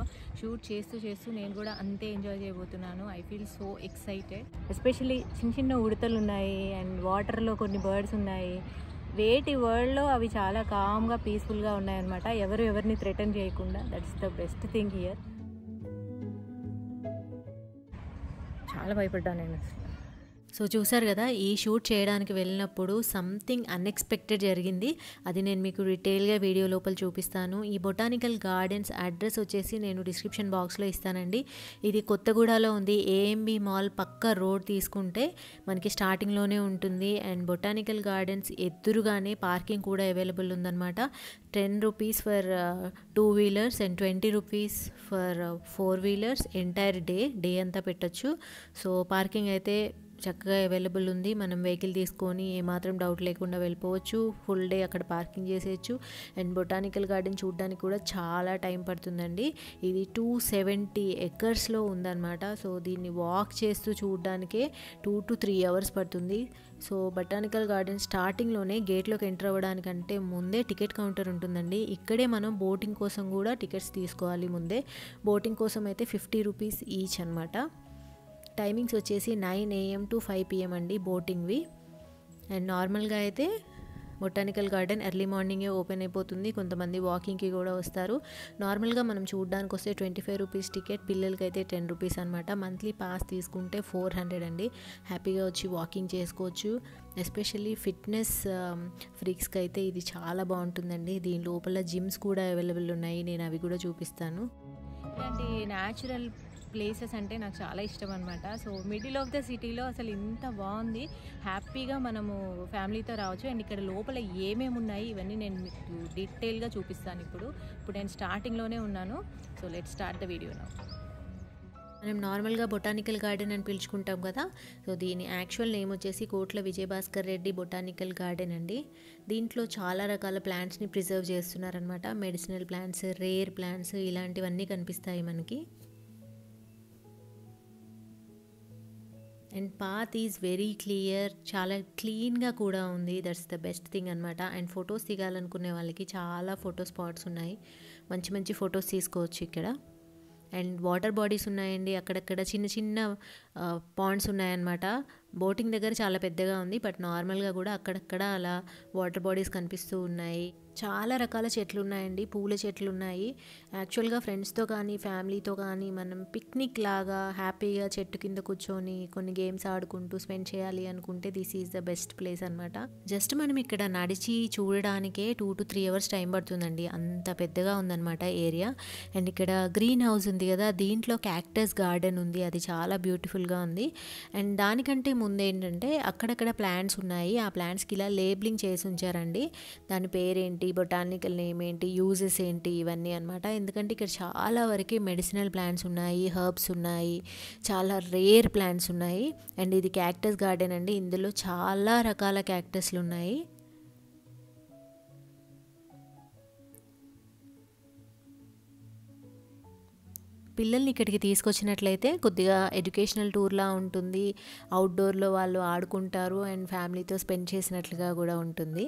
Shoot చేస్తూ చేస్తూ నేను కూడా అంతే ఎంజాయ్ చేయబోతున్నాను. I feel so excited. Especially చిన్న చిన్న ఉడతలు ఉన్నాయి అండ్ వాటర్లో కొన్ని బర్డ్స్ ఉన్నాయి. వేటి వరల్డ్లో అవి చాలా కామ్గా పీస్ఫుల్గా ఉన్నాయన్నమాట. ఎవరిని థ్రెటన్ చేయకుండా. That's the best thing here. చాలా భయపడ్డాను నేను అసలు. సో చూసారు కదా, ఈ షూట్ చేయడానికి వెళ్ళినప్పుడు సంథింగ్ అన్ఎక్స్పెక్టెడ్ జరిగింది. అది నేను మీకు డీటెయిల్గా వీడియో లోపల చూపిస్తాను. ఈ బొటానికల్ గార్డెన్స్ అడ్రస్ వచ్చేసి నేను డిస్క్రిప్షన్ బాక్స్లో ఇస్తానండి. ఇది కొత్తగూడలో ఉంది. ఏఎంబి మాల్ పక్క రోడ్ తీసుకుంటే మనకి స్టార్టింగ్లోనే ఉంటుంది. అండ్ బొటానికల్ గార్డెన్స్ ఎదురుగానే పార్కింగ్ కూడా అవైలబుల్ ఉందన్నమాట. 10 rupees for 2 wheelers and 20 rupees for 4 wheelers. Entire day అంతా పెట్టచ్చు. సో పార్కింగ్ అయితే చక్కగా అవైలబుల్ ఉంది. మనం వెహికల్ తీసుకొని ఏమాత్రం డౌట్ లేకుండా వెళ్ళిపోవచ్చు. ఫుల్ డే అక్కడ పార్కింగ్ చేసేయచ్చు. అండ్ బొటానికల్ గార్డెన్ చూడడానికి కూడా చాలా టైం పడుతుందండి. ఇది 270 ఎకర్స్లో ఉందన్నమాట. సో దీన్ని వాక్ చేస్తూ చూడడానికే 2 to 3 అవర్స్ పడుతుంది. సో బొటానికల్ గార్డెన్ స్టార్టింగ్లోనే గేట్లోకి ఎంటర్ అవ్వడానికంటే ముందే టికెట్ కౌంటర్ ఉంటుందండి. ఇక్కడే మనం బోటింగ్ కోసం కూడా టికెట్స్ తీసుకోవాలి ముందే. బోటింగ్ కోసం అయితే 50 రూపీస్ ఈచ్ అనమాట. టైమింగ్స్ వచ్చేసి 9 AM to 5 PM అండి బోటింగ్వి. అండ్ నార్మల్గా అయితే బొటానికల్ గార్డెన్ ఎర్లీ మార్నింగే ఓపెన్ అయిపోతుంది. కొంతమంది వాకింగ్కి కూడా వస్తారు. నార్మల్గా మనం చూడడానికి వస్తే 25 రూపీస్ టికెట్, పిల్లలకి అయితే 10 రూపీస్ అనమాట. మంత్లీ పాస్ తీసుకుంటే 400 అండి. హ్యాపీగా వచ్చి వాకింగ్ చేసుకోవచ్చు. ఎస్పెషల్లీ ఫిట్నెస్ ఫ్రీక్స్కి అయితే ఇది చాలా బాగుంటుందండి. దీని లోపల జిమ్స్ కూడా అవైలబుల్ ఉన్నాయి. నేను అవి కూడా చూపిస్తాను. ఇలాంటి న్యాచురల్ ప్లేసెస్ అంటే నాకు చాలా ఇష్టం అనమాట. సో మిడిల్ ఆఫ్ ద సిటీలో అసలు ఇంత బాగుంది. హ్యాపీగా మనము ఫ్యామిలీతో రావచ్చు. అండ్ ఇక్కడ లోపల ఏమేమి ఉన్నాయి ఇవన్నీ నేను మీకు డీటెయిల్గా చూపిస్తాను. ఇప్పుడు నేను స్టార్టింగ్లోనే ఉన్నాను. So let start the video now. మనం నార్మల్గా బొటానికల్ గార్డెన్ అని పిలుచుకుంటాం కదా. సో దీని యాక్చువల్ నేమ్ వచ్చేసి కోట్ల విజయభాస్కర్ రెడ్డి బొటానికల్ గార్డెన్ అండి. దీంట్లో చాలా రకాల ప్లాంట్స్ని ప్రిజర్వ్ చేస్తున్నారనమాట. మెడిసినల్ ప్లాంట్స్, రేర్ ప్లాంట్స్ ఇలాంటివన్నీ కనిపిస్తాయి మనకి. And path is very clear, చాలా క్లీన్గా కూడా ఉంది. దట్స్ ద బెస్ట్ థింగ్ అనమాట. అండ్ ఫొటోస్ దిగాలనుకునే వాళ్ళకి చాలా ఫోటో స్పాట్స్ ఉన్నాయి. మంచి మంచి ఫొటోస్ తీసుకోవచ్చు ఇక్కడ. అండ్ వాటర్ బాడీస్ ఉన్నాయండి. అక్కడక్కడ చిన్న చిన్న పాండ్స్ ఉన్నాయన్నమాట. బోటింగ్ దగ్గర చాలా పెద్దగా ఉంది, బట్ నార్మల్గా కూడా అక్కడక్కడ అలా వాటర్ బాడీస్ కనిపిస్తూ ఉన్నాయి. చాలా రకాల చెట్లు ఉన్నాయండి. పూల చెట్లు ఉన్నాయి. యాక్చువల్గా ఫ్రెండ్స్తో కానీ ఫ్యామిలీతో కానీ మనం పిక్నిక్ లాగా హ్యాపీగా చెట్టు కింద కూర్చొని కొన్ని గేమ్స్ ఆడుకుంటూ స్పెండ్ చేయాలి అనుకుంటే this is the best place అనమాట. జస్ట్ మనం ఇక్కడ నడిచి చూడడానికే 2 to 3 అవర్స్ టైం పడుతుందండి. అంత పెద్దగా ఉందన్నమాట ఏరియా. అండ్ ఇక్కడ గ్రీన్ హౌస్ ఉంది కదా, దీంట్లో క్యాక్టస్ గార్డెన్ ఉంది. అది చాలా బ్యూటిఫుల్గా ఉంది. అండ్ దానికంటే ముందు ఏంటంటే అక్కడక్కడ ప్లాంట్స్ ఉన్నాయి. ఆ ప్లాంట్స్కి ఇలా లేబులింగ్ చేసి ఉంచారండి. దాని పేరేంటి, బొటానికల్ నేమ్ ఏంటి, యూజెస్ ఏంటి, ఇవన్నీ అనమాట. ఎందుకంటే ఇక్కడ చాలా వరకు మెడిసినల్ ప్లాంట్స్ ఉన్నాయి, హర్బ్స్ ఉన్నాయి, చాలా రేర్ ప్లాంట్స్ ఉన్నాయి. అండ్ ఇది క్యాక్టస్ గార్డెన్ అండి. ఇందులో చాలా రకాల క్యాక్టస్లు ఉన్నాయి. పిల్లల్ని ఇక్కడికి తీసుకొచ్చినట్లయితే కొద్దిగా ఎడ్యుకేషనల్ టూర్లా ఉంటుంది. అవుట్డోర్లో వాళ్ళు ఆడుకుంటారు అండ్ ఫ్యామిలీతో స్పెండ్ చేసినట్లుగా కూడా ఉంటుంది.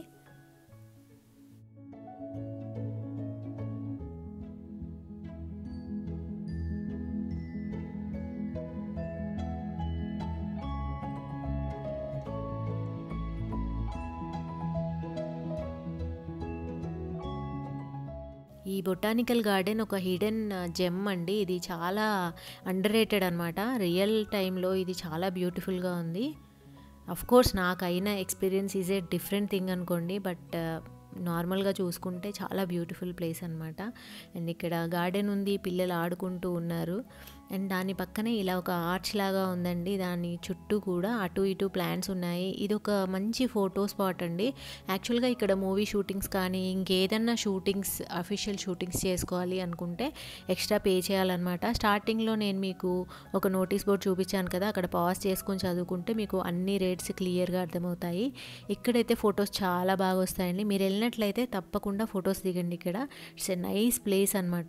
ఈ బొటానికల్ గార్డెన్ ఒక హిడెన్ జెమ్ అండి. ఇది చాలా అండర్ రేటెడ్ అనమాట. రియల్ టైంలో ఇది చాలా బ్యూటిఫుల్గా ఉంది. అఫ్ కోర్స్ నాకైన experience is a different thing అనుకోండి, బట్ నార్మల్గా చూసుకుంటే చాలా బ్యూటిఫుల్ ప్లేస్ అనమాట. అండ్ ఇక్కడ గార్డెన్ ఉంది, పిల్లలు ఆడుకుంటూ ఉన్నారు. అండ్ దాని పక్కనే ఇలా ఒక ఆర్చ్ లాగా ఉందండి. దాని చుట్టూ కూడా అటు ఇటు ప్లాంట్స్ ఉన్నాయి. ఇది ఒక మంచి ఫోటో స్పాట్ అండి. యాక్చువల్గా ఇక్కడ మూవీ షూటింగ్స్ కానీ ఇంకేదన్నా షూటింగ్స్, అఫీషియల్ షూటింగ్స్ చేసుకోవాలి అనుకుంటే ఎక్స్ట్రా పే చేయాలన్నమాట. స్టార్టింగ్లో నేను మీకు ఒక నోటీస్ బోర్డ్ చూపించాను కదా, అక్కడ పాజ్ చేసుకొని చదువుకుంటే మీకు అన్ని రేట్స్ క్లియర్గా అర్థమవుతాయి. ఇక్కడైతే ఫొటోస్ చాలా బాగా వస్తాయండి. మీరు వెళ్ళినట్లయితే తప్పకుండా ఫొటోస్ దిగండి. ఇక్కడ ఇట్స్ ఎ నైస్ ప్లేస్ అనమాట.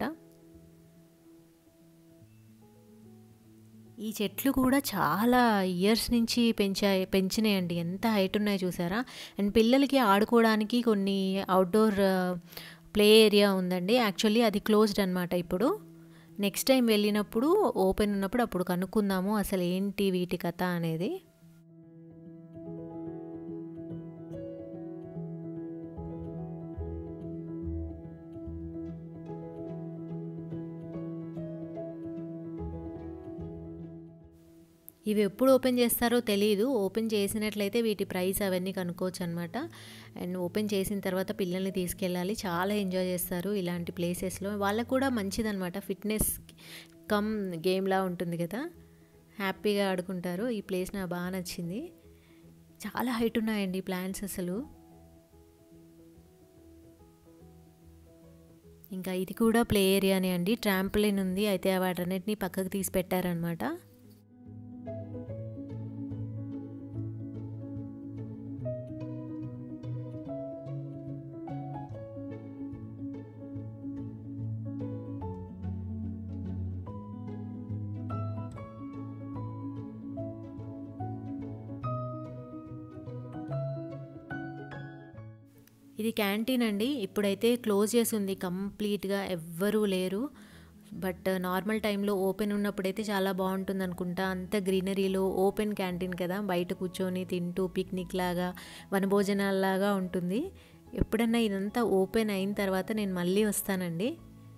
ఈ చెట్లు కూడా చాలా ఇయర్స్ నుంచి పెంచినాయండి. ఎంత హైట్ ఉన్నాయో చూసారా. అండ్ పిల్లలకి ఆడుకోవడానికి కొన్ని అవుట్డోర్ ప్లే ఏరియా ఉందండి. యాక్చువల్లీ అది క్లోజ్డ్ అనమాట ఇప్పుడు. నెక్స్ట్ టైం వెళ్ళినప్పుడు ఓపెన్ ఉన్నప్పుడు అప్పుడు కనుక్కుందాము అసలు ఏంటి వీటి కథ అనేది. ఇవి ఎప్పుడు ఓపెన్ చేస్తారో తెలియదు. ఓపెన్ చేసినట్లయితే వీటి ప్రైస్ అవన్నీ కనుక్కోవచ్చు అనమాట. అండ్ ఓపెన్ చేసిన తర్వాత పిల్లల్ని తీసుకెళ్ళాలి, చాలా ఎంజాయ్ చేస్తారు ఇలాంటి ప్లేసెస్లో. వాళ్ళకు కూడా మంచిదన్నమాట, ఫిట్నెస్ కమ్ గేమ్లా ఉంటుంది కదా, హ్యాపీగా ఆడుకుంటారు. ఈ ప్లేస్ నాకు బాగా నచ్చింది. చాలా హైట్ ఉన్నాయండి ప్లాంట్స్ అసలు. ఇంకా ఇది కూడా ప్లే ఏరియానే అండి, ట్రాంపోలిన్ ఉంది. అయితే వాటన్నిటిని పక్కకు తీసి పెట్టారనమాట. ఇది క్యాంటీన్ అండి. ఇప్పుడైతే క్లోజ్ చేసి ఉంది కంప్లీట్గా, ఎవ్వరూ లేరు. బట్ నార్మల్ టైంలో ఓపెన్ ఉన్నప్పుడైతే చాలా బాగుంటుంది అనుకుంటా. అంత గ్రీనరీలో ఓపెన్ క్యాంటీన్ కదా, బయట కూర్చొని తింటూ పిక్నిక్ లాగా వనభోజనాల్లాగా ఉంటుంది. ఎప్పుడన్నా ఇదంతా ఓపెన్ అయిన తర్వాత నేను మళ్ళీ వస్తానండి.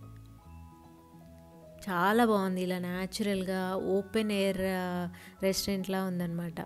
చాలా బాగుంది, ఇలా న్యాచురల్గా ఓపెన్ ఎయిర్ రెస్టారెంట్లా ఉందన్నమాట.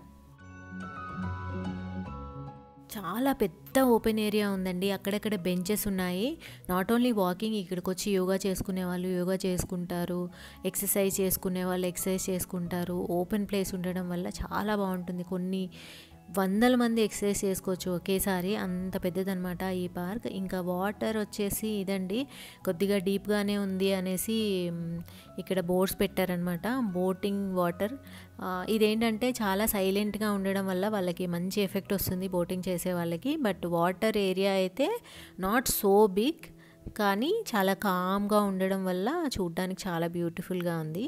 చాలా పెద్ద ఓపెన్ ఏరియా ఉందండి, అక్కడక్కడ బెంచెస్ ఉన్నాయి. నాట్ ఓన్లీ వాకింగ్, ఇక్కడికి వచ్చి యోగా చేసుకునే వాళ్ళు యోగా చేసుకుంటారు, ఎక్సర్సైజ్ చేసుకునే వాళ్ళు ఎక్సర్సైజ్ చేసుకుంటారు. ఓపెన్ ప్లేస్ ఉండడం వల్ల చాలా బాగుంటుంది. కొన్ని వందల మంది ఎక్సర్సైజ్ చేసుకోవచ్చు ఒకేసారి, అంత పెద్దదన్నమాట ఈ పార్క్. ఇంకా వాటర్ వచ్చేసి ఇదండి, కొద్దిగా డీప్గానే ఉంది అనేసి ఇక్కడ బోర్డ్స్ పెట్టారనమాట, బోటింగ్ వాటర్. ఇదేంటంటే చాలా సైలెంట్గా ఉండడం వల్ల వాళ్ళకి మంచి ఎఫెక్ట్ వస్తుంది బోటింగ్ చేసే వాళ్ళకి. బట్ వాటర్ ఏరియా అయితే నాట్ సో బిగ్, కానీ చాలా కామ్గా ఉండడం వల్ల చూడడానికి చాలా బ్యూటిఫుల్గా ఉంది.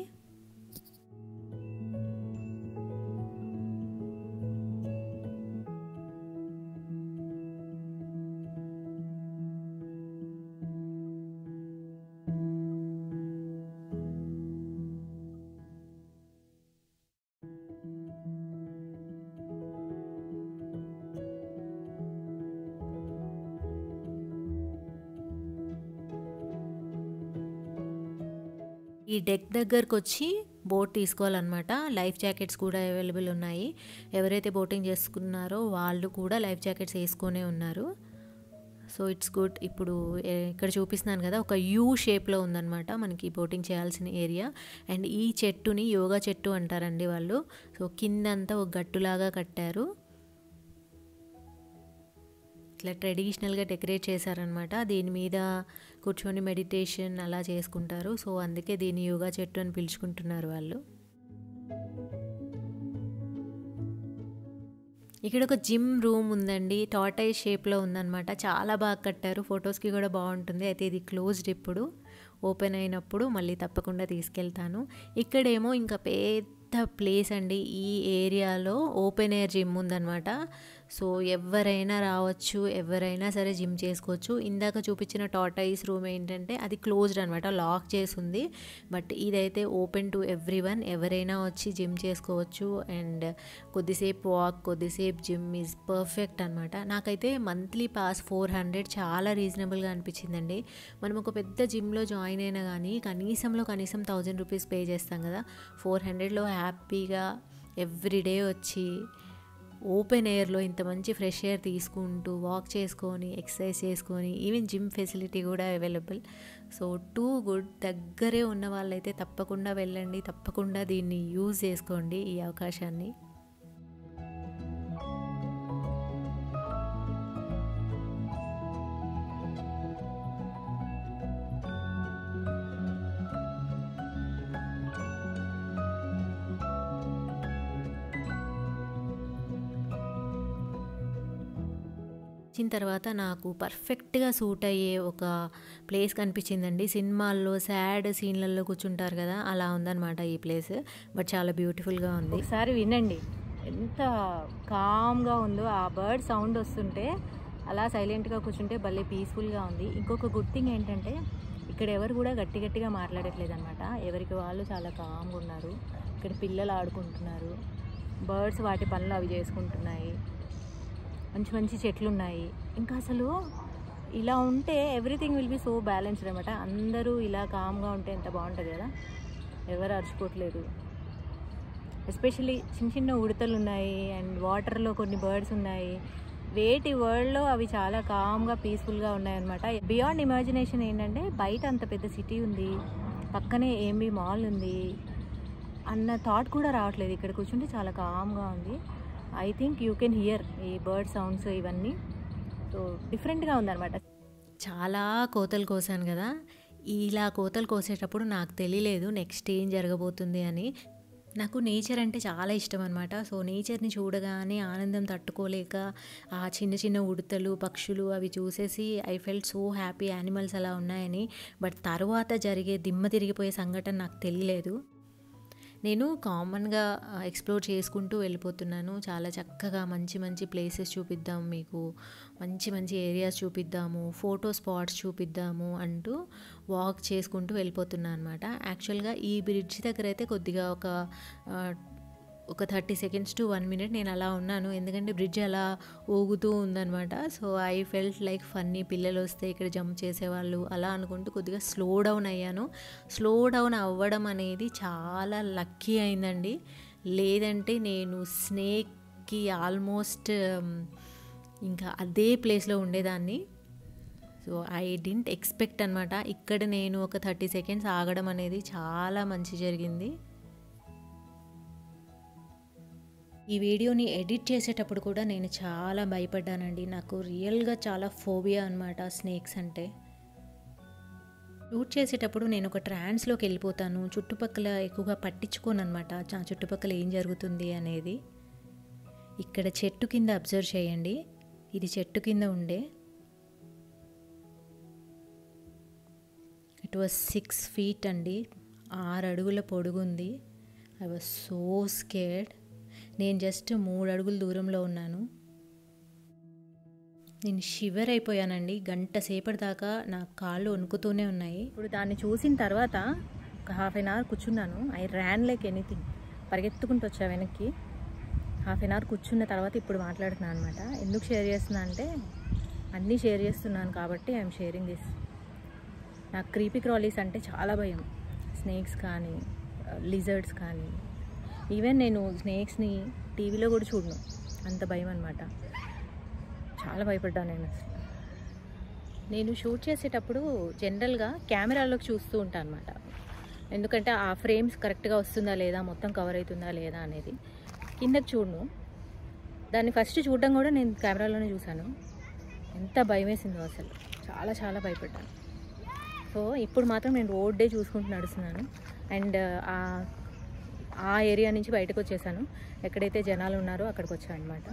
ఈ డెక్ దగ్గరకు వచ్చి బోట్ తీసుకోవాలన్నమాట. లైఫ్ జాకెట్స్ కూడా అవైలబుల్ ఉన్నాయి. ఎవరైతే బోటింగ్ చేసుకున్నారో వాళ్ళు కూడా లైఫ్ జాకెట్స్ వేసుకొనే ఉన్నారు. So it's good. ఇప్పుడు ఇక్కడ చూపిస్తున్నాను కదా, ఒక యూ షేప్లో ఉందన్నమాట మనకి బోటింగ్ చేయాల్సిన ఏరియా. అండ్ ఈ చెట్టుని యోగా చెట్టు అంటారండి వాళ్ళు. సో కిందంతా ఒక గట్టులాగా కట్టారు, ఇట్లా ట్రెడిషనల్గా డెకరేట్ చేశారనమాట. దీని మీద కూర్చొని మెడిటేషన్ అలా చేసుకుంటారు. సో అందుకే దీన్ని యోగా చెట్టు అని పిలుచుకుంటున్నారు వాళ్ళు. ఇక్కడ ఒక జిమ్ రూమ్ ఉందండి, టార్టైజ్ షేప్లో ఉందన్నమాట. చాలా బాగా కట్టారు, ఫొటోస్కి కూడా బాగుంటుంది. అయితే ఇది క్లోజ్డ్, ఇప్పుడు ఓపెన్ అయినప్పుడు మళ్ళీ తప్పకుండా తీసుకెళ్తాను. ఇక్కడేమో ఇంకా పెద్ద ప్లేస్ అండి, ఈ ఏరియాలో ఓపెన్ ఎయిర్ జిమ్ ఉందన్నమాట. సో ఎవరైనా రావచ్చు, ఎవరైనా సరే జిమ్ చేసుకోవచ్చు. ఇందాక చూపించిన టార్టైజ్ రూమ్ ఏంటంటే అది క్లోజ్డ్ అనమాట, లాక్ చేసి ఉంది. బట్ ఇదైతే ఓపెన్ టు ఎవ్రీవన్, ఎవరైనా వచ్చి జిమ్ చేసుకోవచ్చు. అండ్ కొద్దిసేపు వాక్, కొద్దిసేపు జిమ్ ఈజ్ పర్ఫెక్ట్ అనమాట. నాకైతే మంత్లీ పాస్ 400 చాలా రీజనబుల్గా అనిపించిందండి. మనం ఒక పెద్ద జిమ్లో జాయిన్ అయినా కానీ కనీసం 1000 రూపీస్ పే చేస్తాం కదా, 400లో హ్యాపీగా ఎవ్రీడే వచ్చి ఓపెన్ ఎయిర్లో ఇంత మంచి ఫ్రెష్ ఎయిర్ తీసుకుంటూ వాక్ చేసుకొని ఎక్సర్సైజ్ చేసుకొని, ఈవెన్ జిమ్ ఫెసిలిటీ కూడా అవైలబుల్. So too good. దగ్గరే ఉన్న వాళ్ళైతే తప్పకుండా వెళ్ళండి, తప్పకుండా దీన్ని యూజ్ చేసుకోండి ఈ అవకాశాన్ని. వచ్చిన తర్వాత నాకు పర్ఫెక్ట్గా సూట్ అయ్యే ఒక ప్లేస్ కనిపించిందండి. సినిమాల్లో సాడ్ సీన్లలో కూర్చుంటారు కదా, అలా ఉందన్నమాట ఈ ప్లేస్. బట్ చాలా బ్యూటిఫుల్గా ఉంది. ఒకసారి వినండి ఎంత కామ్గా ఉందో, ఆ బర్డ్ సౌండ్ వస్తుంటే అలా సైలెంట్గా కూర్చుంటే భలే పీస్ఫుల్గా ఉంది. ఇంకొక గుడ్ థింగ్ ఏంటంటే ఇక్కడ ఎవరు కూడా గట్టిగా మాట్లాడట్లేదు అనమాట. ఎవరికి వాళ్ళు చాలా కామ్గా ఉన్నారు. ఇక్కడ పిల్లలు ఆడుకుంటున్నారు, బర్డ్స్ వాటి పనులు అవి చేసుకుంటున్నాయి, మంచి చెట్లు ఉన్నాయి. ఇంకా అసలు ఇలా ఉంటే everything will be so balanced అనమాట. అందరూ ఇలా కామ్గా ఉంటే ఎంత బాగుంటుంది కదా. ఎవరు అరుచుకోవట్లేదు. ఎస్పెషల్లీ చిన్న ఉడతలు ఉన్నాయి అండ్ వాటర్లో కొన్ని బర్డ్స్ ఉన్నాయి. వేటి వరల్డ్లో అవి చాలా కామ్గా పీస్ఫుల్గా ఉన్నాయన్నమాట. బియాండ్ ఇమాజినేషన్ ఏంటంటే బయట అంత పెద్ద సిటీ ఉంది, పక్కనే ఏఎంబీ మాల్ ఉంది అన్న థాట్ కూడా రావట్లేదు. ఇక్కడ కూర్చుంటే చాలా కామ్గా ఉంది. I think you can hear ఈ బర్డ్ సౌండ్స్ ఇవన్నీ. సో డిఫరెంట్గా ఉందన్నమాట. చాలా కోతలు కోసాను కదా. ఇలా కోతలు కోసేటప్పుడు నాకు తెలియలేదు నెక్స్ట్ ఏం జరగబోతుంది అని. నాకు నేచర్ అంటే చాలా ఇష్టం అనమాట. సో నేచర్ని చూడగానే ఆనందం తట్టుకోలేక ఆ చిన్న ఉడతలు పక్షులు అవి చూసేసి I felt so happy, animals అలా ఉన్నాయని. బట్ తర్వాత జరిగే దిమ్మ తిరిగిపోయే సంఘటన నాకు తెలియలేదు. నేను కామన్గా ఎక్స్ప్లోర్ చేసుకుంటూ వెళ్ళిపోతున్నాను. చాలా చక్కగా మంచి ప్లేసెస్ చూపిద్దాం మీకు, మంచి ఏరియాస్ చూపిద్దాము, ఫోటో స్పాట్స్ చూపిద్దాము అంటూ వాక్ చేసుకుంటూ వెళ్ళిపోతున్నాను అనమాట. యాక్చువల్గా ఈ బ్రిడ్జ్ దగ్గర అయితే కొద్దిగా ఒక 30 seconds to 1 minute నేను అలా ఉన్నాను. ఎందుకంటే బ్రిడ్జ్ అలా ఊగుతూ ఉందనమాట. So I felt like funny. పిల్లలు వస్తే ఇక్కడ జంప్ చేసేవాళ్ళు అలా అనుకుంటూ కొద్దిగా స్లో డౌన్ అయ్యాను. స్లో డౌన్ అవ్వడం అనేది చాలా లక్కీ అయిందండి. లేదంటే నేను స్నేక్కి ఆల్మోస్ట్ ఇంకా అదే ప్లేస్లో ఉండేదాన్ని. సో ఐ డింట్ ఎక్స్పెక్ట్ అనమాట. ఇక్కడ నేను ఒక 30 seconds ఆగడం అనేది చాలా మంచి జరిగింది. ఈ వీడియోని ఎడిట్ చేసేటప్పుడు కూడా నేను చాలా భయపడ్డానండి. నాకు రియల్గా చాలా ఫోబియా అనమాట స్నేక్స్ అంటే. షూట్ చేసేటప్పుడు నేను ఒక ట్రాన్స్లోకి వెళ్ళిపోతాను. చుట్టుపక్కల ఎక్కువగా పట్టించుకోను అనమాట, చుట్టుపక్కల ఏం జరుగుతుంది అనేది. ఇక్కడ చెట్టు కింద అబ్జర్వ్ చేయండి. ఇది చెట్టు కింద ఉండే. ఇట్ వాజ్ 6 feet అండి, 6 అడుగుల పొడుగుంది. I was so scared. నేను జస్ట్ 3 అడుగుల దూరంలో ఉన్నాను. నేను షివర్ అయిపోయానండి. గంట సేపటి దాకా నా కాళ్ళు వణుకుతూనే ఉన్నాయి. ఇప్పుడు దాన్ని చూసిన తర్వాత ఒక 1/2 hour కూర్చున్నాను. I ran like anything. పరిగెత్తుకుంటూ వచ్చా వెనక్కి. 1/2 hour కూర్చున్న తర్వాత ఇప్పుడు మాట్లాడుతున్నాను అనమాట. ఎందుకు షేర్ చేస్తున్నా అంటే అన్నీ షేర్ చేస్తున్నాను కాబట్టి ఐఎమ్ షేరింగ్ దిస్. నాకు క్రీపీ క్రాలీస్ అంటే చాలా భయం. స్నేక్స్ కానీ లిజర్డ్స్ కానీ. ఈవెన్ నేను స్నేక్స్ని టీవీలో కూడా చూడను, అంత భయం అనమాట. చాలా భయపడ్డాను నేను షూట్ చేసేటప్పుడు జనరల్గా కెమెరాలోకి చూస్తూ ఉంటాను అనమాట. ఎందుకంటే ఆ ఫ్రేమ్స్ కరెక్ట్గా వస్తుందా లేదా, మొత్తం కవర్ అవుతుందా లేదా అనేది. కిందకి చూడను. దాన్ని ఫస్ట్ చూడడం కూడా నేను కెమెరాలోనే చూశాను. ఎంత భయం వేసిందో అసలు. చాలా భయపడ్డాను. సో ఇప్పుడు మాత్రం నేను రోడ్డే చూసుకుంటూ నడుస్తున్నాను. అండ్ ఆ ఏరియా నుంచి బయటకు వచ్చేసాను. ఎక్కడైతే జనాలు ఉన్నారో అక్కడికి వచ్చాను అనమాట.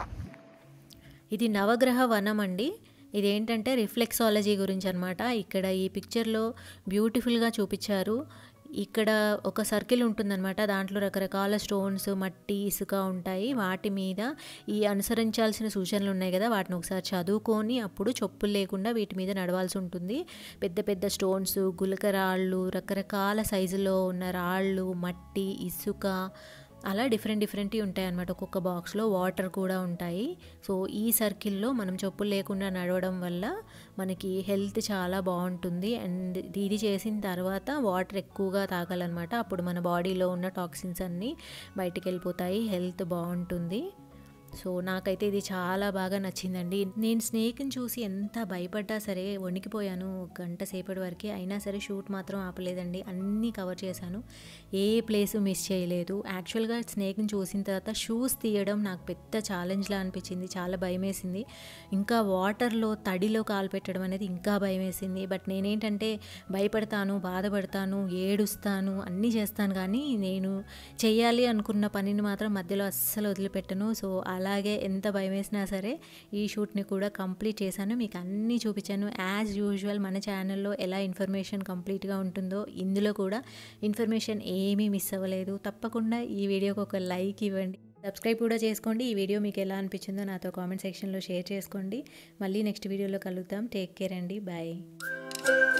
ఇది నవగ్రహ వనం అండి. ఇదేంటంటే రిఫ్లెక్సాలజీ గురించి అనమాట. ఇక్కడ ఈ పిక్చర్లో బ్యూటిఫుల్గా చూపించారు. ఇక్కడ ఒక సర్కిల్ ఉంటుందన్నమాట. దాంట్లో రకరకాల స్టోన్స్, మట్టి, ఇసుక ఉంటాయి. వాటి మీద ఈ అనుసరించాల్సిన సూచనలు ఉన్నాయి కదా, వాటిని ఒకసారి చదువుకొని అప్పుడు చెప్పులు లేకుండా వీటి మీద నడవాల్సి ఉంటుంది. పెద్ద స్టోన్స్, గులకరాళ్ళు, రకరకాల సైజులో ఉన్న రాళ్ళు, మట్టి, ఇసుక, అలా డిఫరెంట్ ఉంటాయి అన్నమాట. ఒక్కొక్క బాక్స్లో వాటర్ కూడా ఉంటాయి. సో ఈ సర్కిల్లో మనం చెప్పులు లేకుండా నడవడం వల్ల మనకి హెల్త్ చాలా బాగుంటుంది. అండ్ ఇది చేసిన తర్వాత వాటర్ ఎక్కువగా తాగాలన్నమాట. అప్పుడు మన బాడీలో ఉన్న టాక్సిన్స్ అన్నీ బయటికి వెళ్ళిపోతాయి, హెల్త్ బాగుంటుంది. సో నాకైతే ఇది చాలా బాగా నచ్చిందండి. నేను స్నేక్ని చూసి ఎంత భయపడ్డా సరే వణికిపోయాను గంట సేపటి వరకు. అయినా సరే షూట్ మాత్రం ఆపలేదండి. అన్నీ కవర్ చేశాను, ఏ ప్లేసు మిస్ చేయలేదు. యాక్చువల్గా స్నేక్ని చూసిన తర్వాత షూస్ తీయడం నాకు పెద్ద ఛాలెంజ్లా అనిపించింది. చాలా భయం వేసింది. ఇంకా వాటర్లో తడిలో కాలు పెట్టడం అనేది ఇంకా భయం వేసింది. బట్ నేనేంటంటే భయపడతాను, బాధపడతాను, ఏడుస్తాను, అన్నీ చేస్తాను. కానీ నేను చెయ్యాలి అనుకున్న పనిని మాత్రం మధ్యలో అస్సలు వదిలిపెట్టను. సో అలాగే ఎంత భయం వేసినా సరే ఈ షూట్ని కూడా కంప్లీట్ చేశాను. మీకు అన్నీ చూపించాను. యాజ్ యూజువల్ మన ఛానల్లో ఎలా ఇన్ఫర్మేషన్ కంప్లీట్గా ఉంటుందో ఇందులో కూడా ఇన్ఫర్మేషన్ ఏమీ మిస్ అవ్వలేదు. తప్పకుండా ఈ వీడియోకి ఒక లైక్ ఇవ్వండి, సబ్స్క్రైబ్ కూడా చేసుకోండి. ఈ వీడియో మీకు ఎలా అనిపించిందో నాతో కామెంట్ సెక్షన్లో షేర్ చేసుకోండి. మళ్ళీ నెక్స్ట్ వీడియోలో కలుద్దాం. టేక్ కేర్ అండి. బాయ్.